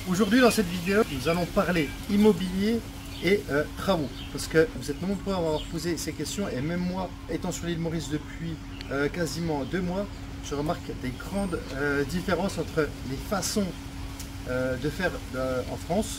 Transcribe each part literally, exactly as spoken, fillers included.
Aujourd'hui dans cette vidéo, nous allons parler immobilier et euh, travaux. Parce que vous êtes nombreux à avoir posé ces questions et même moi, étant sur l'île Maurice depuis euh, quasiment deux mois, je remarque des grandes euh, différences entre les façons euh, de faire euh, en France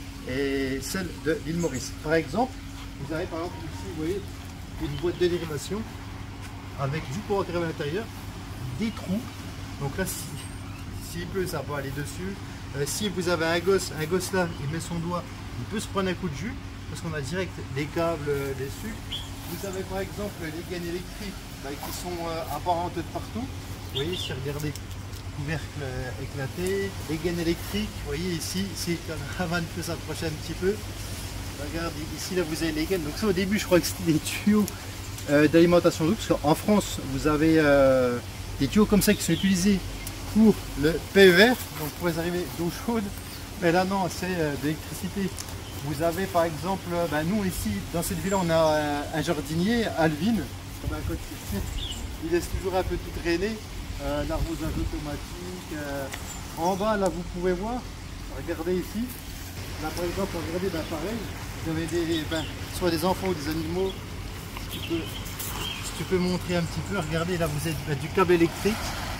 et celles de l'île Maurice. Par exemple, vous avez par exemple ici, vous voyez, une boîte de dérivation avec du courant à l'intérieur, des trous. Donc là, s'il si, pleut, ça va aller dessus. Euh, si vous avez un gosse, un gosse là, il met son doigt, il peut se prendre un coup de jus parce qu'on a direct les câbles euh, dessus. Vous avez par exemple les gaines électriques bah, qui sont euh, apparentes de partout. Vous voyez ici, regardez, couvercle euh, éclaté, les gaines électriques. Vous voyez ici, si la caravane peut s'approcher un petit peu. Regardez, ici là vous avez les gaines. Donc ça au début je crois que c'était des tuyaux euh, d'alimentation d'eau, parce qu'en France vous avez euh, des tuyaux comme ça qui sont utilisés pour le P E R, donc pour les arrivées d'eau chaude. Mais là non, c'est euh, de l'électricité. Vous avez par exemple, euh, ben, nous ici dans cette ville on a euh, un jardinier, Alvin, ben, côté, il laisse toujours un peu tout drainer, euh, l'arrosage automatique. Euh, en bas là vous pouvez voir, regardez ici, là par exemple regardez, ben, pareil, vous avez des, ben, soit des enfants ou des animaux. Si tu peux, si tu peux montrer un petit peu, regardez là vous avez ben, du câble électrique.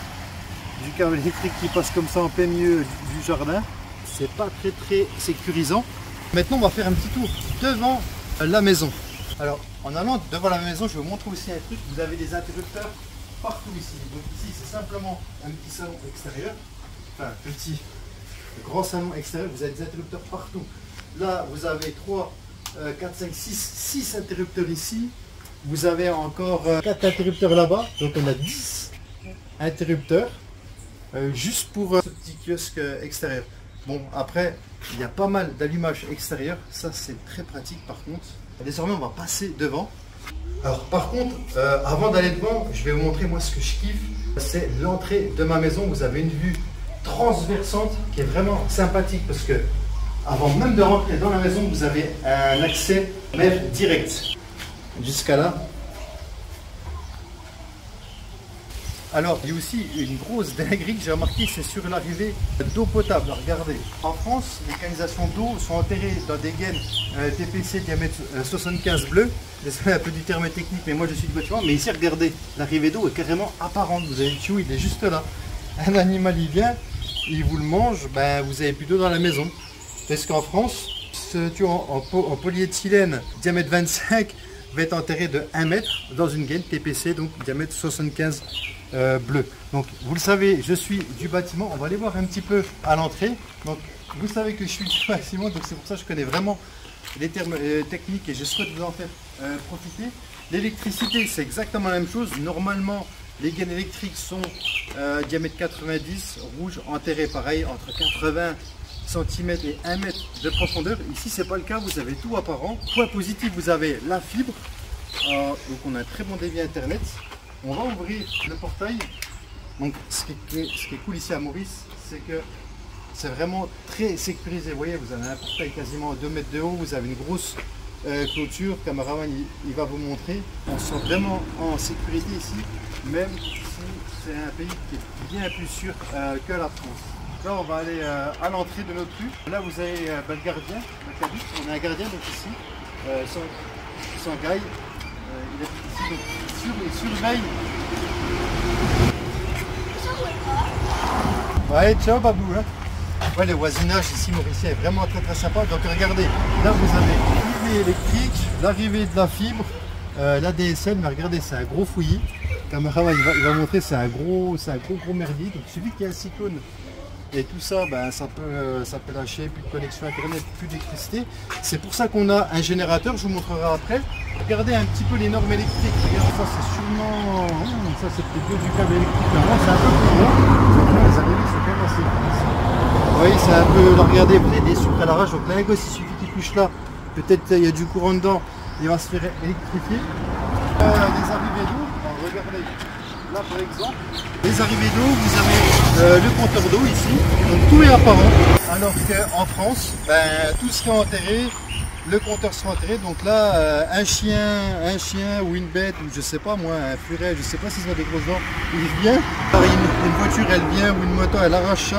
Du câble électrique qui passe comme ça en plein milieu du, du jardin. C'est pas très très sécurisant. Maintenant on va faire un petit tour devant la maison. Alors en allant devant la maison, je vais vous montrer aussi un truc. Vous avez des interrupteurs partout ici. Donc ici c'est simplement un petit salon extérieur. Enfin petit, grand salon extérieur. Vous avez des interrupteurs partout. Là vous avez trois, quatre, cinq, six, six interrupteurs ici. Vous avez encore quatre interrupteurs là-bas. Donc on a dix interrupteurs. Euh, juste pour euh, ce petit kiosque euh, extérieur. Bon, après, il y a pas mal d'allumage extérieur. Ça, c'est très pratique par contre. Et désormais, on va passer devant. Alors, par contre, euh, avant d'aller devant, je vais vous montrer moi ce que je kiffe. C'est l'entrée de ma maison. Vous avez une vue transversante qui est vraiment sympathique parce que, avant même de rentrer dans la maison, vous avez un accès mer direct. Jusqu'à là. Alors, il y a aussi une grosse dinguerie que j'ai remarqué, c'est sur l'arrivée d'eau potable. Regardez, en France, les canalisations d'eau sont enterrées dans des gaines euh, T P C diamètre euh, soixante-quinze bleu. Désolé un peu du terme technique, mais moi je suis du bâtiment. Mais ici, regardez, l'arrivée d'eau est carrément apparente. Vous avez le tuyau, il est juste là. Un animal, il vient, il vous le mange, ben, vous avez plus d'eau dans la maison. Parce qu'en France, ce tuyau en, en, en polyéthylène diamètre vingt-cinq va être enterré de un mètre dans une gaine T P C, donc diamètre soixante-quinze Euh, bleu. Donc vous le savez, je suis du bâtiment. On va aller voir un petit peu à l'entrée. Donc vous savez que je suis du bâtiment, donc c'est pour ça que je connais vraiment les termes euh, techniques et je souhaite vous en faire euh, profiter. L'électricité, c'est exactement la même chose. Normalement, les gaines électriques sont euh, diamètre quatre-vingt-dix, rouge, enterré pareil entre quatre-vingts centimètres et un mètre de profondeur. Ici, c'est pas le cas. Vous avez tout apparent. Point positif, vous avez la fibre. Euh, donc on a un très bon débit internet. On va ouvrir le portail. Donc ce qui est, ce qui est cool ici à Maurice, c'est que c'est vraiment très sécurisé. Vous voyez, vous avez un portail quasiment deux mètres de haut, vous avez une grosse euh, clôture. Caméraman, il, il va vous montrer. On se sent vraiment en sécurité ici, même si c'est un pays qui est bien plus sûr euh, que la France. Là, on va aller euh, à l'entrée de notre rue. Là, vous avez euh, ben, le gardien, le cabuc. On a un gardien donc ici, euh, sans, sans gaille. Euh, il est ici, donc il surveille. Ouais, ciao Babou. Hein. Ouais, le voisinage ici mauricien est vraiment très très sympa. Donc regardez, là vous avez l'arrivée électrique, l'arrivée de la fibre, euh, la D S L, mais regardez, c'est un gros fouillis. Le caméra il va, il va montrer, c'est un gros, c'est un gros gros merdier. Donc celui qui a un cyclone et tout ça, ben, ça, peut, ça peut lâcher, plus de connexion internet, plus d'électricité. C'est pour ça qu'on a un générateur, je vous montrerai après. Regardez un petit peu les normes électriques. Regardez, ça c'est sûrement... Hum, ça c'est peut-être du câble électrique. Là, c'est un peu plus gros. Là, les arrivées, c'est quand même assez gros. Vous voyez, c'est un peu... Là, regardez, vous avez des sucres à l'arrache. Donc là, un gosse, il suffit qu'il touche là. Peut-être il y a du courant dedans. Il va se faire électrifier. Euh, les arrivées d'eau, regardez. Là par exemple, les arrivées d'eau, vous avez euh, le compteur d'eau ici, donc tout est apparent. Alors qu'en France, ben, tout sera enterré, le compteur sera enterré. Donc là, euh, un chien, un chien ou une bête, ou je sais pas moi, un furet, je sais pas s'ils ont des grosses dents, il vient. Alors, une, une voiture elle vient ou une moto elle arrache ça,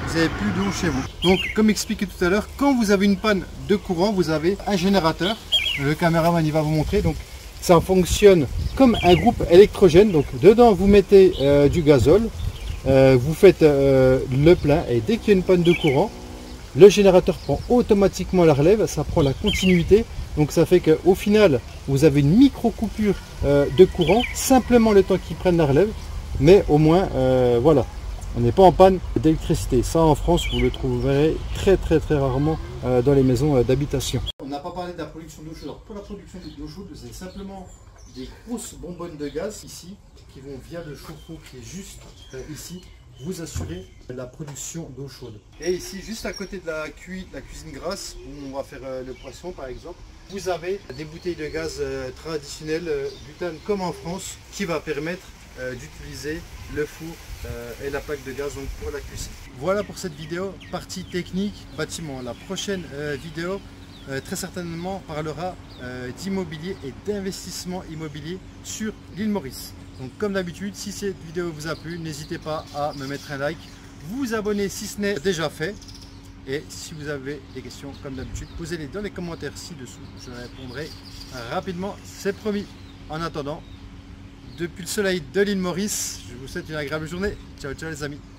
vous n'avez plus d'eau chez vous. Donc comme expliqué tout à l'heure, quand vous avez une panne de courant, vous avez un générateur. Le caméraman il va vous montrer. Donc ça fonctionne comme un groupe électrogène. Donc dedans vous mettez euh, du gazole, euh, vous faites euh, le plein et dès qu'il y a une panne de courant, le générateur prend automatiquement la relève, ça prend la continuité. Donc ça fait qu'au final, vous avez une micro coupure euh, de courant, simplement le temps qu'ils prennent la relève. Mais au moins, euh, voilà, on n'est pas en panne d'électricité. Ça en France, vous le trouverez très très très rarement euh, dans les maisons euh, d'habitation. On n'a pas parlé de la production d'eau chaude. Alors, pour la production d'eau chaude, c'est simplement des grosses bonbonnes de gaz ici, qui vont via le chauffe-eau qui est juste euh, ici, vous assurer la production d'eau chaude. Et ici, juste à côté de la, cu la cuisine grasse, où on va faire euh, le poisson par exemple, vous avez des bouteilles de gaz euh, traditionnelles, euh, butane comme en France, qui va permettre euh, d'utiliser le four euh, et la plaque de gaz donc, pour la cuisine. Voilà pour cette vidéo, partie technique, bâtiment. La prochaine euh, vidéo, euh, très certainement, parlera euh, d'immobilier et d'investissement immobilier sur l'île Maurice. Donc comme d'habitude, si cette vidéo vous a plu, n'hésitez pas à me mettre un like, vous abonner si ce n'est déjà fait. Et si vous avez des questions, comme d'habitude, posez-les dans les commentaires ci-dessous. Je répondrai rapidement, c'est promis. En attendant, depuis le soleil de l'île Maurice, je vous souhaite une agréable journée. Ciao, ciao les amis.